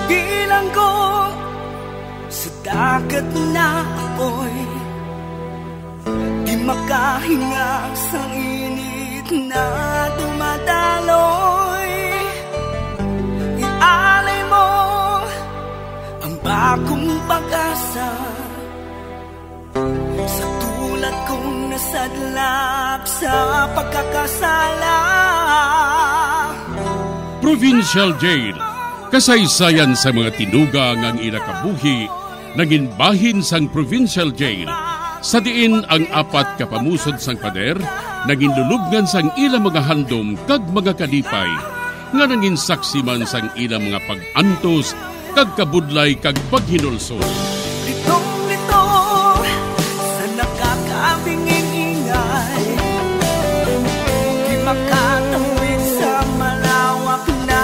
Bilanggo sa dagat na apoy, di makahinga sa init na dumadaloy. Ialay mo ang bagong pag-asa sa tulad kong nasadlap sa pagkakasala. Provincial Jail, kasaysayan sa mga tinugang ang inakabuhi, naging bahin sang Provincial Jail. Sa diin ang apat kapamusod sang pader, naging lulubngan sang ilang mga handom kag mga kalipay, nga naging saksi man sang ilang mga pag-antos, kag kabudlay kag paghinulsol. Litong-lito sa nakakabinging ingay, di makatawid sa malawak na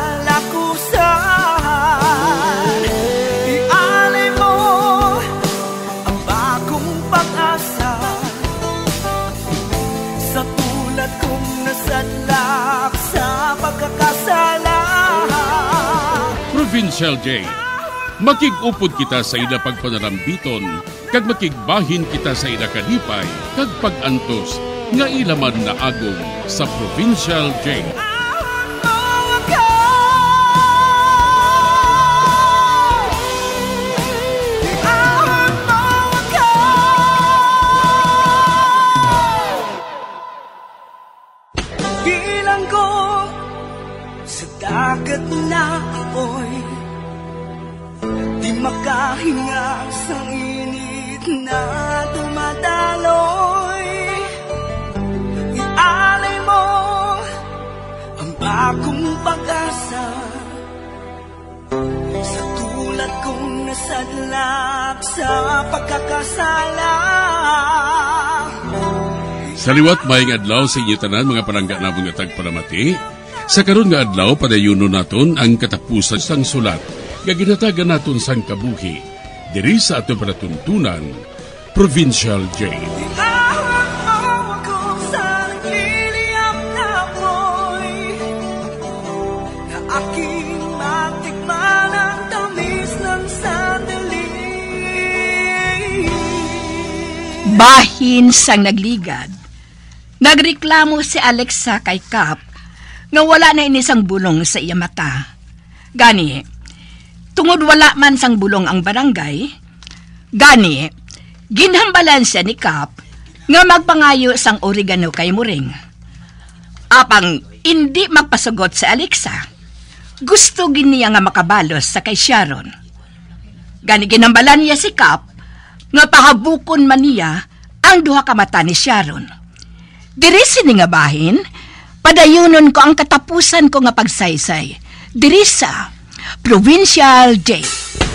lakusan. Ialay mo ang bagong pag-asa sa tulad kong nasadlak sa pagkakasala. Provincial Jail, makigupod kita sa ila pagpanarambiton, kag makigbahin kita sa ila kalipay, kag pag-antos, nga ilaman na agong sa Provincial Jail. Bilanggo sa dagat na apoy, di makahinga sa init na dumadaloy. Ialay mo ang bagong pag-asa sa tulad kong nasadlap sa pagkakasala. Sa liwat maing adlaw sa inyo tanan mga palangga na mga tagparamati, sa karon nga adlaw padayuno naton ang katapusan sang sulat nga ginatagan naton sang kabuhi diri sa aton panatuntunan, Provincial Jail. Bahin sang nagligad, nagreklamo si Alexa kay Kap nga wala na inisang bulong sa iya mata. Gani, tungod wala man sang bulong ang barangay, gani, ginhambalan siya ni Kap nga magpangayo sang oregano kay Muring. Apang hindi magpasugot si Alexa, gusto giniya nga makabalos sa kay Sharon. Gani ginhambalan niya si Kap nga pahabukon man niya ang duha ka mata ni Sharon. Diri sini nga bahin, padayunon ko ang katapusan ko nga pagsaysay diri sa Provincial Jail.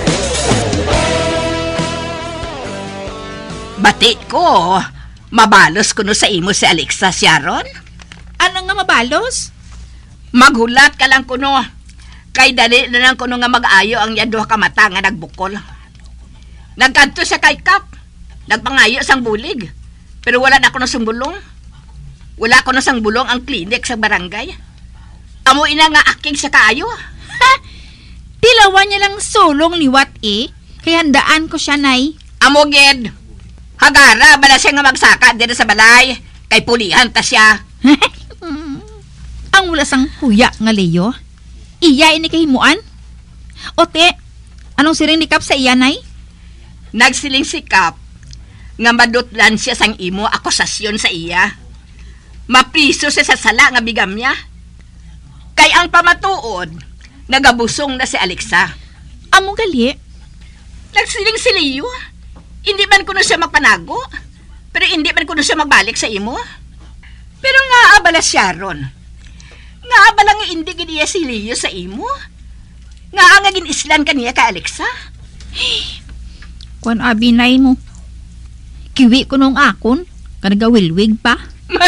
Bati ko, mabalos ko no sa imo si Alexa, Sharon. Ano nga mabalos? Maghulat ka lang kuno. Kay dali na lang kuno nga mag-ayo ang yan duha ka mata nga nagbukol. Nagkanto siya kay Kap, nagpangayo sang bulig, pero wala na ako na sumbulong. Wala ko na sang bulong ang klinik sa barangay. Amo ina nga aking sa kaayo. Ha? Tilawan niya lang sulong liwat kaya handaan ko siya, nay. Amo gid. Hagara, bala siya nga magsaka dito sa balay, kay pulihan ta siya. Ang wala sang kuya nga Leo, iya ini kahimuan? Ote, anong siring ni Kap sa iya, nay? Nagsiling si Kap nga madutlan siya sang imo akusasyon sa iya. Mapriso siya sa sala nga bigamya. Kay ang pamatuod, nagabusong na si Alexa. Amo gali? Nagsiling si Leo. Hindi man kuno siya magpanago, pero hindi man kuno siya magbalik sa imo. Pero nga abala Sharon. Nga abala nga hindi giniya si Leo sa imo. Nga nga ginislan kaniya ka Alexa. Kung abinay mo, kiwi ko nung akon, kanagawilwig pa.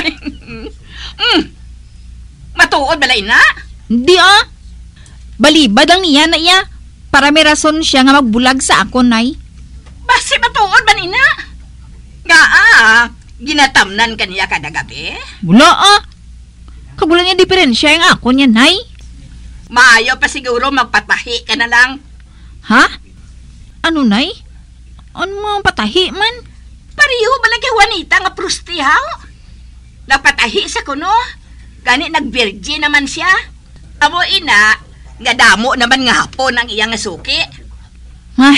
Matuod balay na? Hindi balibad ang niya na iya, para may rason siya nga magbulag sa akon, nay. Basi matuod ba nina? Nga ginatamnan kaniya kada gabi? Wala Kagulan niya diferensya yung akon yan, nay. Maayo pa siguro magpatahi ka na lang. Ha? Ano, Nay? Ano mo patahi man? Pariho ba lang kay Juanita nga prustihaw? Napatahi sa kuno. Gani nag-virgin naman siya. Amo ina, nga damo naman nga hapon ang iyang suki. Ay,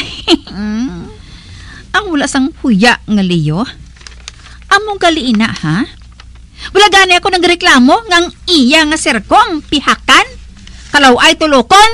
ang wala sang huya nga Leo. Among galiina, ha? Wala gani ako nagreklamo ngang iya nga serko ang pihakan. Kalaw ay tulokon.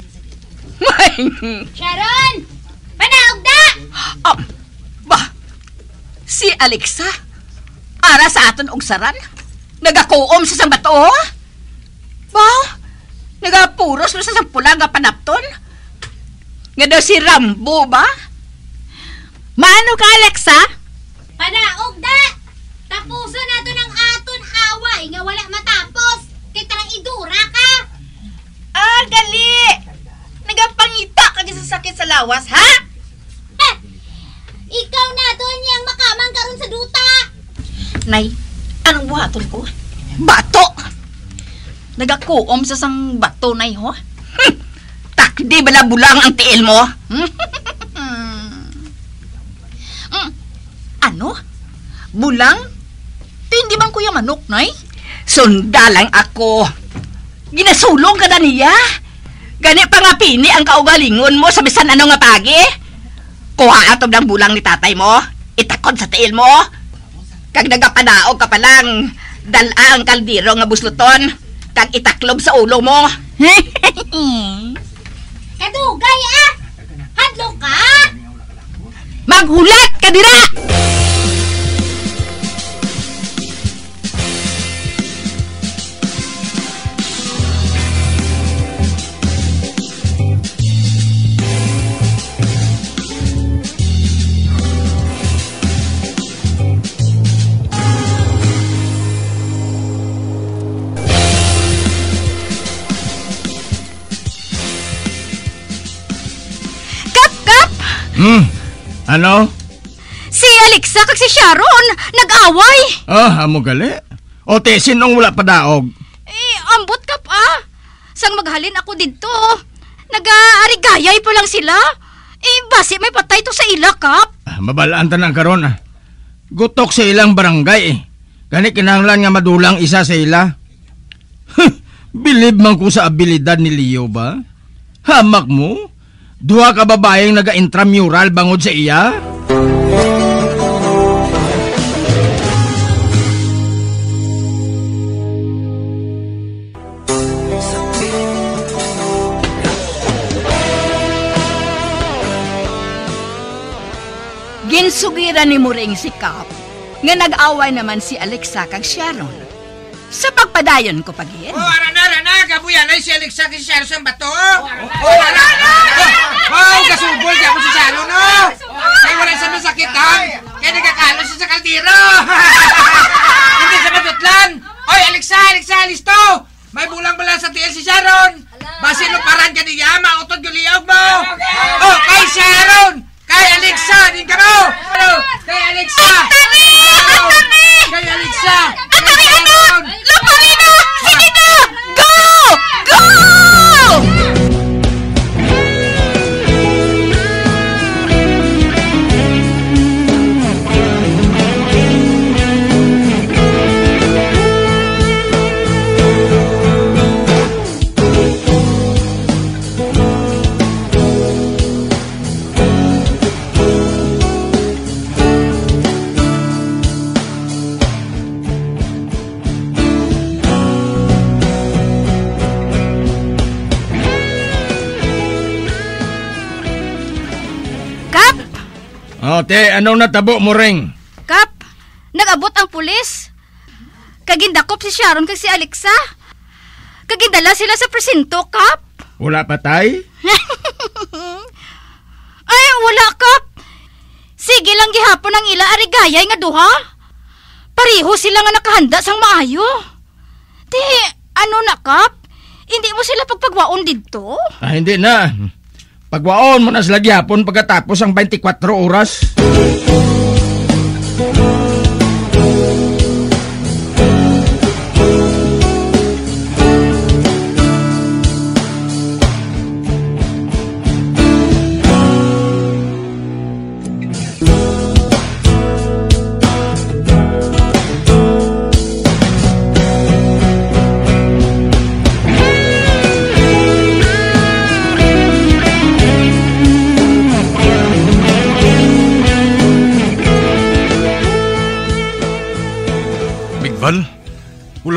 Sharon! Panaog da! Bah, si Alexa, ara sa aton og saran. Nagakuom sa bato. Bah, nagapuros na sa sampula nga panapton. Nga daw si Rambo ba? Maano ka, Alexa? Panaog da! Tapuso na to ng aton away nga wala matapos. Kay tarang idura ka! Ah, gali! Nagapangita ka sa sakit sa lawas, ha? Ikaw na doon yang makamang karon sa duta! Nay, anong buhaton ko? Bato! Nagakuom sa sang bato, Nay, ho? Takdi bala bulang ang tiil mo? Ano? Bulang? Hindi bang kuya manok, Nay? Sundalang ako. Ginasulong ka na niya. Gani pa nga pini ang kaugalingon mo sa bisan ano nga pagi. Kuha atob ng bulang ni tatay mo. Itakod sa tiil mo. Kag nagapadaog ka pa lang. Dala ang kaldiro nga busluton. Kag itaklob sa ulo mo. Kadugay ah! Hadlo ka! Maghulat ka dira! Ano? Si Alexa kag si Sharon nag-away. Amo gali. O te, sinong wala pa daog? Ambot ka pa. Sang maghalin ako dito. Nag-aarigayay pa lang sila. Basi may patay to sa ila, Kap. Mabalaan tanang karon. Gutok sa ilang barangay. Gani kinahanglan nga madulang isa sa ila. Bilib man ko sa abilidad ni Leo ba? Hamak mo? Duha ka babaeng naga-intramural bangod sa iya? Ginsugiran ni Muring si Kap nga nag-away naman si Alexa kag Sharon. Sa pagpadayon ko pagin. Arana, kabuyan ay si Alexa kay Sharon sa bato. Arana! Kasubol ka po si Sharon, no? Kaya wala sa masakitan. Kaya nagkakalo siya sa kaldero. Hindi sa matutlan. Oy, Alexa, listo! May bulang bala sa tiil si Sharon. Basi luparan ka niya, mautod yung liyaw mo. Oh, kay Sharon! Kay Alexa, din ka mo! Kay Alexa! Kay Alexa! Luparin na! Sige na! Go! Go! O te, anong natabo mo ring? Kap, nag-abot ang pulis. Kagindakop si Sharon kag si Alexa. Kagindala sila sa presinto, Kap. Wala patay? Ay, wala, Kap. Sige lang gihapon ang ila arigayay nga duha. Pariho sila nga nakahanda sang maayo. Ti, ano na, Kap? Hindi mo sila pagpagwaon dito? Hindi na. Pagwaon mo na sila gihapon pagkatapos ang 24 oras.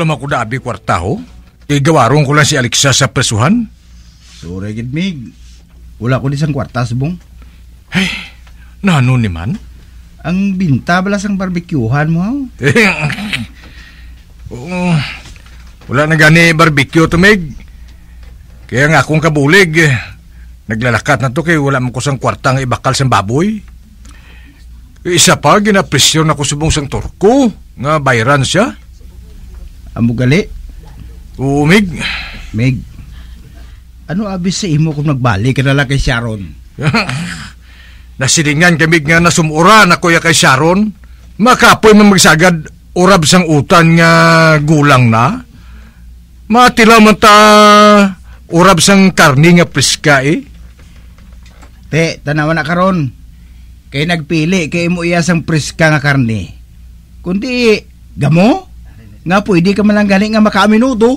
wala mo ko daabi kwarta ho. Gawarong ko lang si Alexa sa presuhan. Sorry, Mig. Wala ko disang kwarta, subong. Ay, nano ni man? Ang binta balas ang barbecuehan mo, ha? Wala na gani barbecue to, Meg. Kaya nga akong kabulig, naglalakat na to kay wala mo ko sang kwartang ibakal sang baboy. Isa pa, ginapresyon ako subong sang turko, nga bayran siya. Amo gali? Oo, Meg. Meg, ano abis sa imo kung nagbalik ka nalang kay Sharon? Nasilingan kami nga nasumura na kuya kay Sharon. Makapoy man magsagad urab sang utan nga gulang na. Matila man ta urab sang karni nga priska eh. Te, tanawan na karon. Kay nagpili kay imo iya sang priska nga karni. Kundi gamo? Nga pwede ka malang galing nga makaminuto.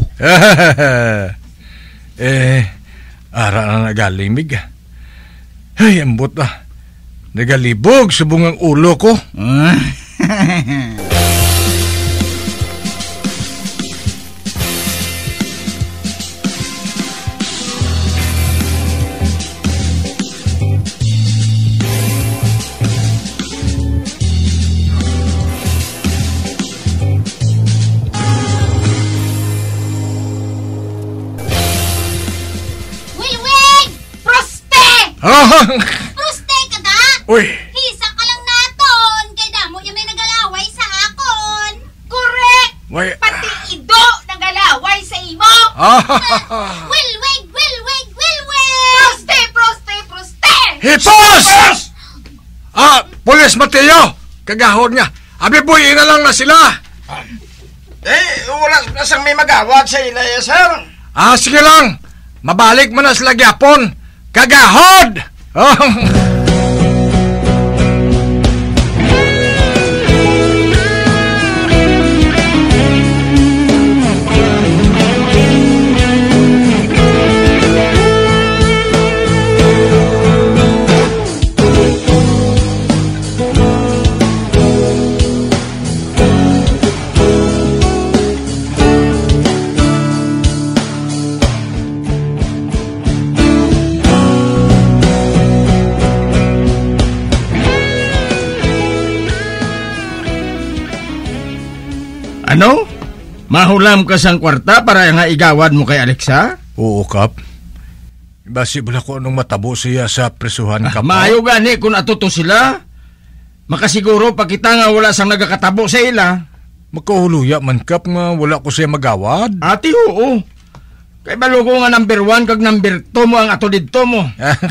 Ara na nagaling, Mig. Ay, ambot ah. Nagalibog sa bungang ulo ko. Proste ka da? Uy! Hisa ka lang naton, kay damo yung may nagalaway sa akon. Correct! Uy! Pati ido nagalaway sa imo. Wilwig! Proste! Hipos! Pulis Mateo! Kagahon niya. Abibuyin na lang na sila. Wala nasang may magawat sa ila, sir. Sige lang. Mabalik mo na sila gyapon. Kagahod! Ano? Mahulam ka sang kwarta para nga igawad mo kay Alexa? Oo, Kap. Basi bala ko anong matabo siya sa presuhan, Kap. Maayo gani kung atuto sila. Makasiguro pa kita nga wala sang nagakatabo sa ila. Makahuluya man, Kap, nga wala ko siya magawad. Ati, oo. Kay balo ko nga number 1 kag number 2 mo ang ato dito mo.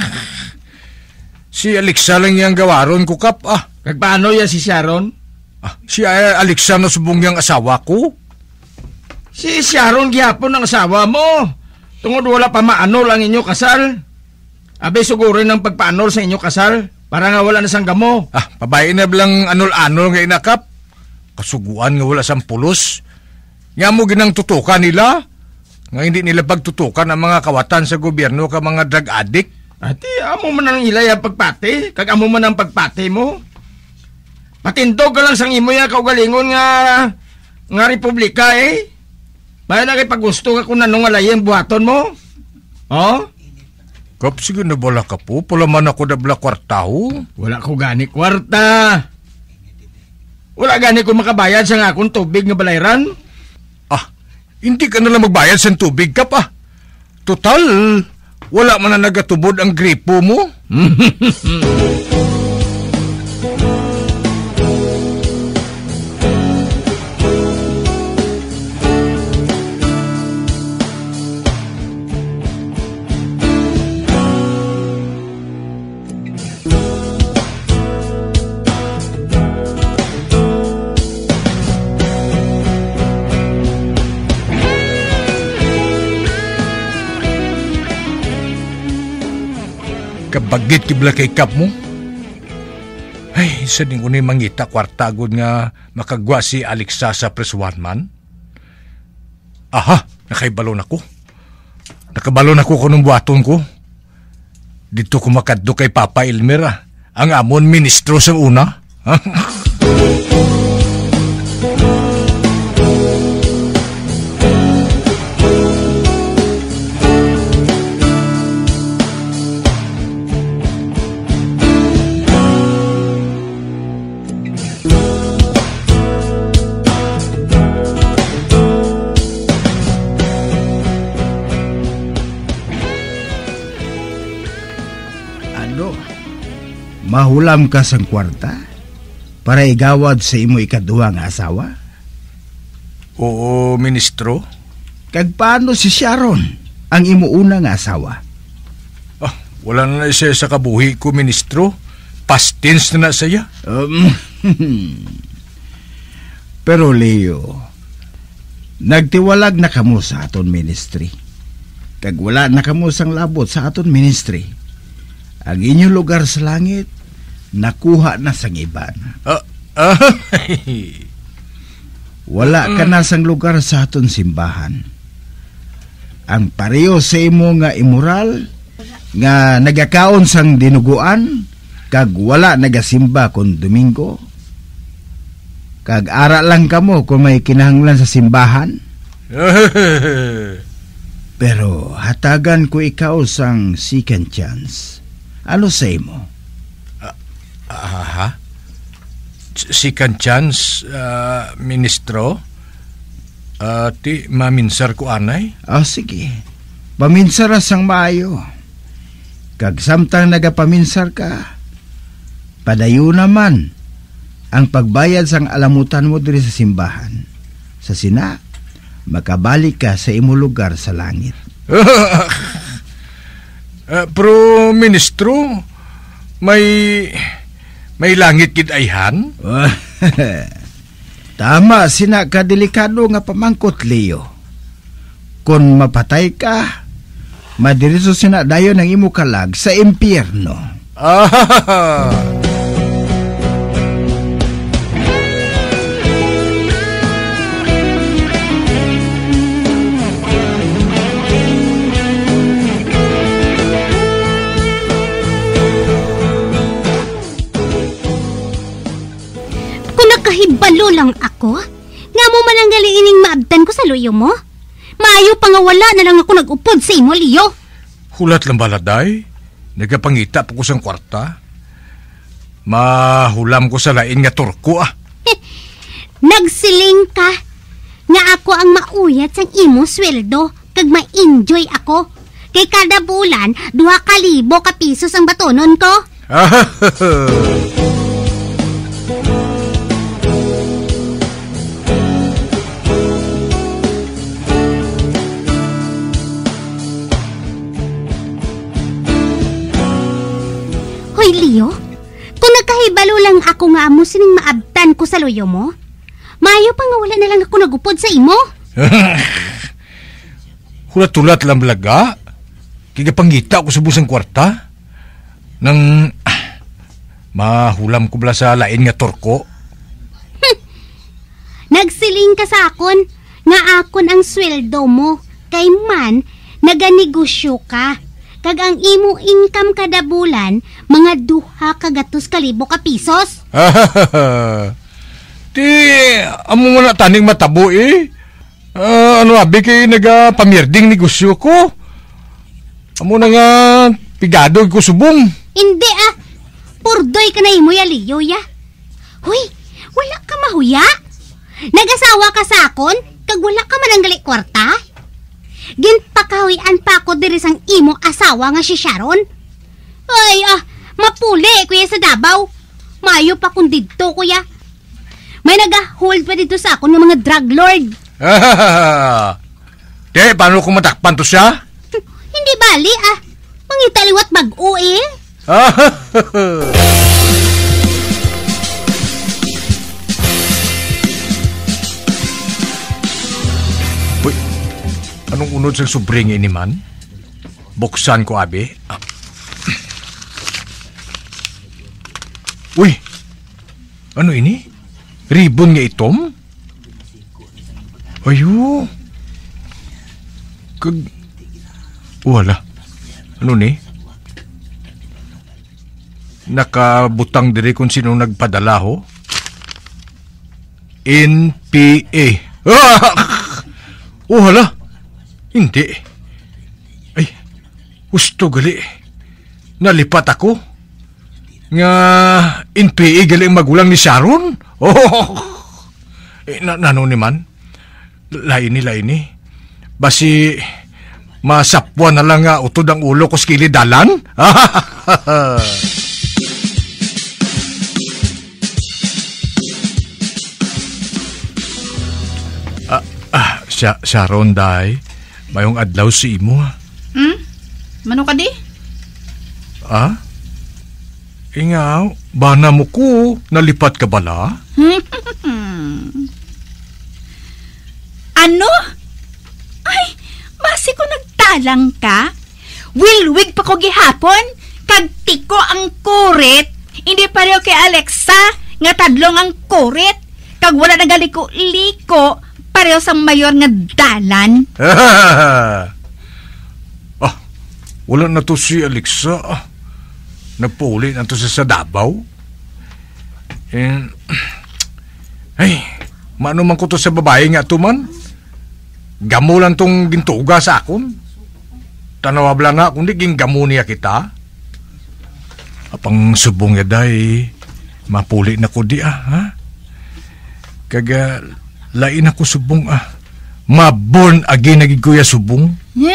Si Alexa lang yung gawaron ko, Kap. Kag paano ya si Sharon? Si Alexa na subong yung asawa ko. Si Sharon gihapon ang asawa mo. Tungod wala pa maanol ang inyo kasal. Abe sugurin ang pagpaanol sa inyo kasal para nga wala na sang gamo. Pabayin na bilang anol-anol nga inakap. Kasuguan nga wala sang pulos. Nga mo ginang tutukan nila. Nga hindi nila pagtutukan ang mga kawatan sa gobyerno ka mga drug addict. Ati, amo man ang ilay ang pagpati. Kag amo man ang pagpati mo. Patindog ka lang sang imo ya kaugalingon nga republika eh. Bayan na kay paggusto ka kung nanong alay ang buhaton mo. Oh? Kap, sige na bala ka po. Pula man ako na bala kwarta ho. Wala ko gani kwarta. Wala gani ko makabayad sa nga akong tubig nga balayran. Hindi ka nalang magbayad sa tubig, Kap. Total, wala man na nagatubod ang gripo mo. Kabagit kibla kay Kap mo. Ay, isa din ko na mangita kwarta agad nga makagwa si Alexa sa presuhan man. Nakaibalon ako. Nakabalon ako kunong buhaton ko. Dito ko makaddo kay Papa Elmer, ang amon ministro sa una. sweldo, mahulam ka sang kwarta para igawad sa imo ikaduha nga asawa? Oo, ministro. Kag paano si Sharon, ang imo una nga asawa? Wala na siya sa kabuhi ko, ministro. Past tense na saya. Pero Leo, nagtiwalag na kamo sa aton ministry. Kag wala na kamo sang labot sa aton ministry. Ang inyong lugar sa langit, nakuha na sang iban. Wala ka na sang lugar sa aton simbahan. Ang pareho sa imo nga immoral, nga nagakaon sang dinuguan, kag wala nagasimba kon Domingo, kag ara lang kamo kung may kinahanglan sa simbahan. Pero hatagan ko ikaw sang second chance. Ano sa imo? Second chance, ministro? Ti maminsar ko anay? Sige. Paminsara sang maayo. Kag samtang nagapaminsar ka, padayo naman ang pagbayad sang alamutan mo diri sa simbahan. Sa sina, makabalik ka sa imo lugar sa langit. Pero ministro, may langit gid ayhan? Tama, sina ka delikado nga pamangkot, Leo. Kung mapatay ka, madiriso sina dayon ang imo kalag sa impyerno. Kung nakahibalo lang ako, nga mo man ang galiining maabdan ko sa luyo mo? Maayo pa nga wala na lang ako nag-upod sa imo, Leo. Hulat lang baladay. Nagapangita po ko sang kwarta. Mahulam ko sa lain nga turko Nagsiling ka nga ako ang mauyat sang imo sweldo kag ma-enjoy ako. Kay kada bulan, 2,000 ka pisos ang batonon ko. Hoy, Leo, kung nagkahibalo lang ako nga amo sining maabtan ko sa luyo mo, maayo pa nga wala na lang ako nagupod sa imo. Hulat-hulat lang balaga. Kigapangita ko sa busang kwarta. Nang mahulam ko bala sa lain nga turko. Nagsiling ka sa akon nga akon ang sweldo mo. Kay man, naganegosyo ka. Kag ang imo income kada bulan, mga 200,000 ka pisos. Ti, amo mo na taning matabo ano abi kay nagapamirding negosyo ko. Amo na nga pigado ko subong. Hindi purdoy ka na imo ya, Leo ya. Hoy, wala ka mahuya. Nag-asawa ka sa akon, kag wala ka man ang gali kwarta. Ginpakahuyan pa ako diri sang imong asawa nga si Sharon. Ay, mapuli kuya sa Davao. Mayo pa kung dito kuya. May nag-hold pa dito sa akon ng mga drug lord. Paano kung matakpan to siya? Hindi bali mangitaliwat mag-u Anong unod sa subring ini man? Buksan ko, abi. Uy! Ano ini? Ribbon nga itom? Ayo! Wala. Ano ni? Nakabutang diri kung sino nagpadala ho? NPA. Wala. Hindi. Ay, gusto gali. Nalipat ako. Nga NPA gali ang magulang ni Sharon? Nano ni man? Laini. Basi Masapwan na lang nga utod ang ulo ko sa kilidalan? Sharon, day, mayong adlaw si imo. Mano ka di? Ingaw, bana mo ko, nalipat ka bala? Ano? Ay, basi ko nagtalang ka? Wilwig pa ko gihapon? Kag tiko ang kurit? Hindi pareho kay Alexa, nga tadlong ang kurit. Kag wala nagaliko-liko, pareho sa mayor nga dalan. Wala na to si Alexa. Napuli na to sa Davao. Ay, maano man ko to sa babae nga to man? Gamo lang tong gintuga sa akon. Tanawab lang nga, kundi gingamo niya kita. Apang subong yaday, mapuli na ko di ha? Kaga, lain ako subong Maborn again naging kuya subong.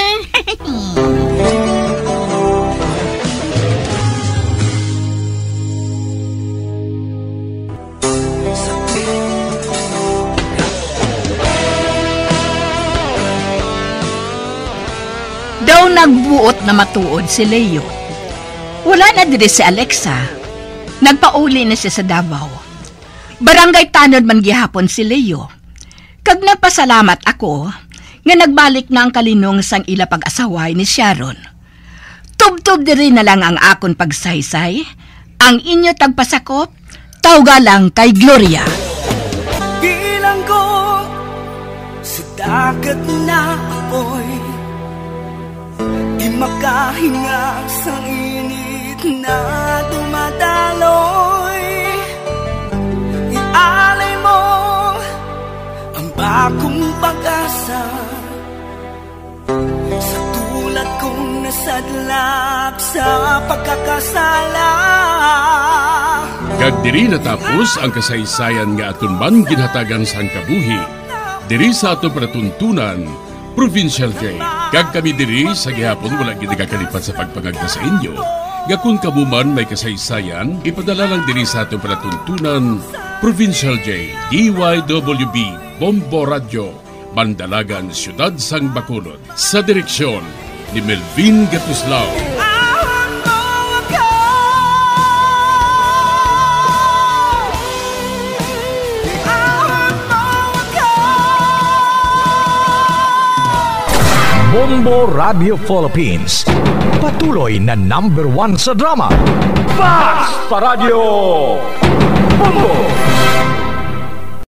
Daw nagbuot na matuod si Leo. Wala na diri si Alexa. Nagpauli na siya sa Davao. Barangay Tanod man gihapon si Leo. Kag nagpasalamat ako nga nagbalik na ang kalinong sang ila pag-asaway ni Sharon. Tubtob diri na lang ang akon pagsaysay. Ang inyo tagpasakop, tawga lang kay Gloria. Bilang ko sa dagat na apoy, di makahinga sa init na dumadaloy. Ialay mo ang bagong pag-asa sa tulad kong nasadlap sa pagkakasala. Kag diri natapos ang kasaysayan nga aton man ginhatagan sa kabuhi. Diri sa aton panatuntunan, Provincial J. Kag kami diri sa gihapon wala gid nagakalipat sa pagpangagda sa inyo. Gakun kabuman may kasaysayan, ipadala lang diri sa aton panatuntunan, Provincial J. DYWB Bombo Radio, Bandalagan, Siyudad Sang Bacolod. Sa direksyon ni Melvin Gatuslao. Bombo Radio Philippines. Patuloy na #1 sa drama. Basta Radio Bombo!